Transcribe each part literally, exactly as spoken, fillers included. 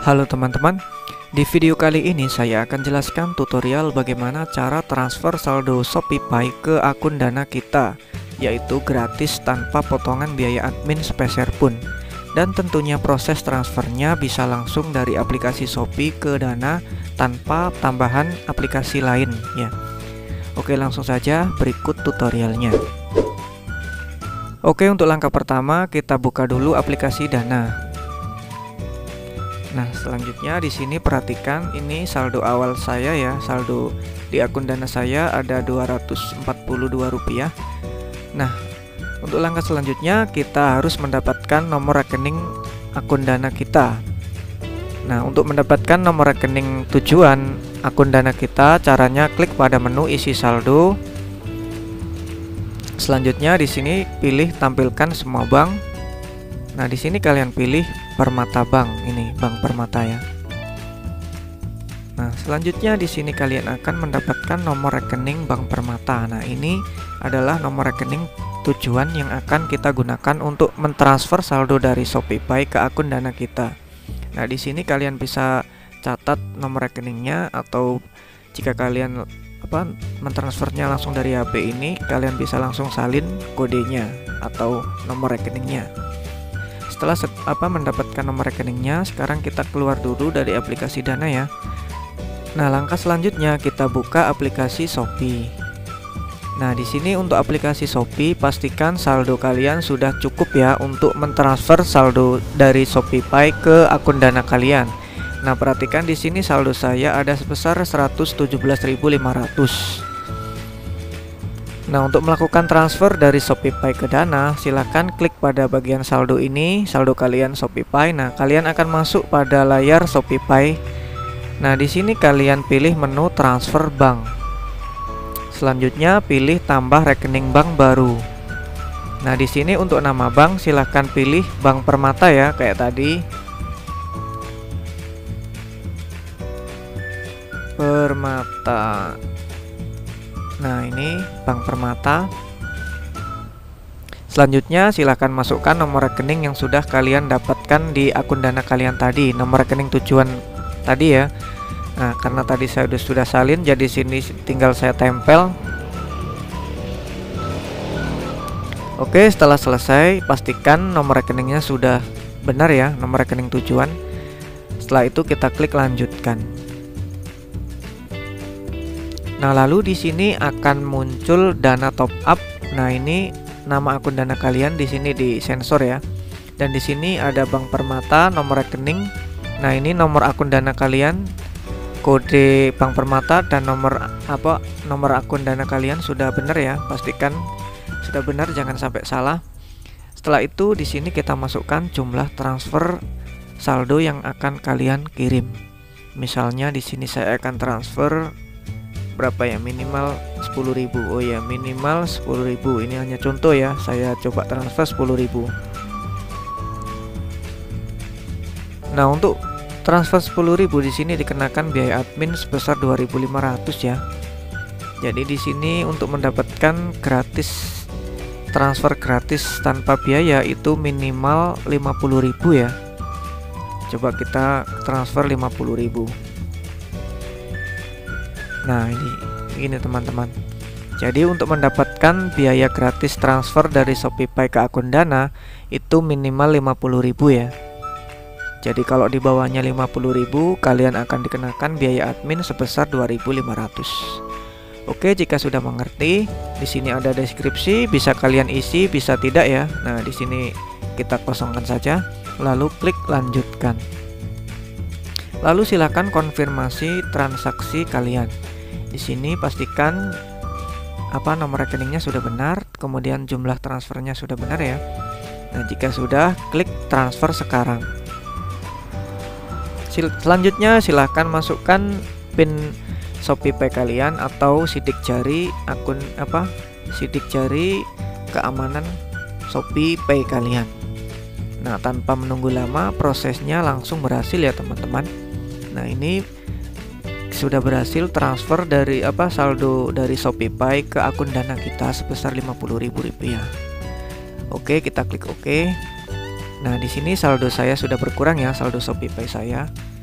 Halo teman-teman, di video kali ini saya akan jelaskan tutorial bagaimana cara transfer saldo ShopeePay ke akun Dana kita, yaitu gratis tanpa potongan biaya admin sepeser pun. Dan tentunya proses transfernya bisa langsung dari aplikasi Shopee ke Dana tanpa tambahan aplikasi lain ya. Oke, langsung saja berikut tutorialnya. Oke, untuk langkah pertama kita buka dulu aplikasi Dana. Nah, selanjutnya di sini perhatikan ini saldo awal saya ya. Saldo di akun Dana saya ada dua ratus empat puluh dua rupiah. Nah, untuk langkah selanjutnya kita harus mendapatkan nomor rekening akun Dana kita. Nah, untuk mendapatkan nomor rekening tujuan akun Dana kita, caranya klik pada menu isi saldo. Selanjutnya di sini pilih tampilkan semua bank. Nah, di sini kalian pilih Permata Bank, ini Bank Permata ya. Nah, selanjutnya di sini kalian akan mendapatkan nomor rekening Bank Permata. Nah, ini adalah nomor rekening tujuan yang akan kita gunakan untuk mentransfer saldo dari ShopeePay ke akun Dana kita. Nah, di sini kalian bisa catat nomor rekeningnya, atau jika kalian apa mentransfernya langsung dari H P ini, kalian bisa langsung salin kodenya atau nomor rekeningnya. Setelah apa mendapatkan nomor rekeningnya, sekarang kita keluar dulu dari aplikasi Dana ya. Nah, langkah selanjutnya kita buka aplikasi Shopee. Nah, di sini untuk aplikasi Shopee, pastikan saldo kalian sudah cukup ya untuk mentransfer saldo dari ShopeePay ke akun Dana kalian. Nah, perhatikan di sini saldo saya ada sebesar seratus tujuh belas ribu lima ratus. Nah, untuk melakukan transfer dari ShopeePay ke Dana, silakan klik pada bagian saldo ini, saldo kalian ShopeePay. Nah, kalian akan masuk pada layar ShopeePay. Nah, di sini kalian pilih menu transfer bank. Selanjutnya pilih tambah rekening bank baru. Nah, di sini untuk nama bank silakan pilih Bank Permata ya, kayak tadi. Permata. Nah, ini Bank Permata. Selanjutnya silahkan masukkan nomor rekening yang sudah kalian dapatkan di akun Dana kalian tadi, nomor rekening tujuan tadi ya. Nah, karena tadi saya sudah sudah salin, jadi sini tinggal saya tempel. Oke, setelah selesai pastikan nomor rekeningnya sudah benar ya, nomor rekening tujuan. Setelah itu kita klik lanjutkan. Nah, lalu di sini akan muncul Dana top up. Nah, ini nama akun Dana kalian di sini disensor ya. Dan di sini ada Bank Permata, nomor rekening. Nah, ini nomor akun Dana kalian, kode Bank Permata dan nomor apa? Nomor akun Dana kalian sudah benar ya. Pastikan sudah benar, jangan sampai salah. Setelah itu di sini kita masukkan jumlah transfer saldo yang akan kalian kirim. Misalnya di sini saya akan transfer berapa ya, minimal sepuluh ribu. Oh ya, minimal sepuluh ribu. Ini hanya contoh ya, saya coba transfer sepuluh ribu. Nah, untuk transfer sepuluh ribu di sini dikenakan biaya admin sebesar dua ribu lima ratus ya. Jadi di sini untuk mendapatkan gratis transfer gratis tanpa biaya itu minimal lima puluh ribu ya. Coba kita transfer lima puluh ribu. Nah, ini ini teman-teman. Jadi untuk mendapatkan biaya gratis transfer dari ShopeePay ke akun Dana itu minimal lima puluh ribu ya. Jadi kalau di bawahnya lima puluh ribu, kalian akan dikenakan biaya admin sebesar dua ribu lima ratus. Oke, jika sudah mengerti, di sini ada deskripsi, bisa kalian isi, bisa tidak ya. Nah, di sini kita kosongkan saja, lalu klik lanjutkan. Lalu silakan konfirmasi transaksi kalian. Di sini pastikan apa nomor rekeningnya sudah benar, kemudian jumlah transfernya sudah benar ya. Nah, jika sudah, klik transfer sekarang. Sil selanjutnya silahkan masukkan PIN ShopeePay kalian atau sidik jari akun apa? Sidik jari keamanan ShopeePay kalian. Nah, tanpa menunggu lama, prosesnya langsung berhasil ya teman-teman. Nah, ini sudah berhasil transfer dari apa saldo dari ShopeePay ke akun Dana kita sebesar lima puluh ribu rupiah. Oke, kita klik oke. Nah, di sini saldo saya sudah berkurang ya, saldo ShopeePay saya.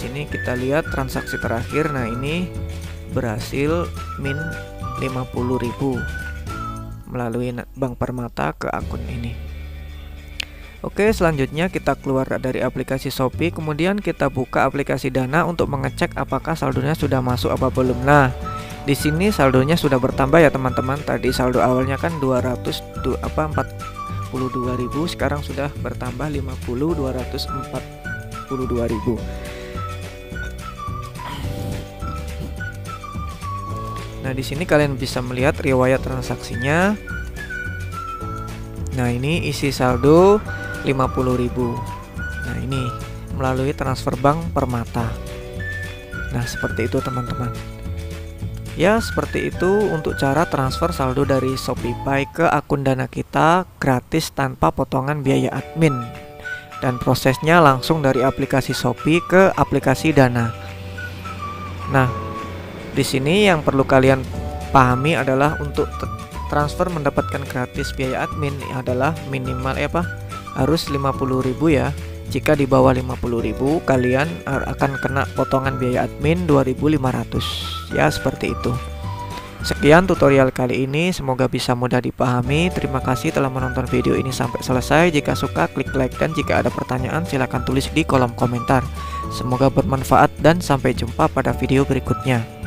sini kita lihat transaksi terakhir. Nah, ini berhasil min lima puluh ribu melalui Bank Permata ke akun ini. Oke, selanjutnya kita keluar dari aplikasi Shopee, kemudian kita buka aplikasi Dana untuk mengecek apakah saldonya sudah masuk apa belum. Nah, di sini saldonya sudah bertambah ya teman-teman. Tadi saldo awalnya kan dua ratus empat puluh dua ribu, sekarang sudah bertambah lima puluh dua ratus empat puluh dua ribu. Nah, di sini kalian bisa melihat riwayat transaksinya. Nah, ini isi saldo lima puluh ribu. Nah, ini melalui transfer Bank Permata. Nah, seperti itu teman-teman. Ya, seperti itu untuk cara transfer saldo dari ShopeePay ke akun Dana kita gratis tanpa potongan biaya admin. Dan prosesnya langsung dari aplikasi Shopee ke aplikasi Dana. Nah, di sini yang perlu kalian pahami adalah untuk transfer mendapatkan gratis biaya admin adalah minimal ya apa? Harus lima puluh ribu ya. Jika di bawah lima puluh ribu kalian akan kena potongan biaya admin dua ribu lima ratus. Ya, seperti itu. Sekian tutorial kali ini, semoga bisa mudah dipahami. Terima kasih telah menonton video ini sampai selesai. Jika suka klik like dan jika ada pertanyaan silahkan tulis di kolom komentar. Semoga bermanfaat dan sampai jumpa pada video berikutnya.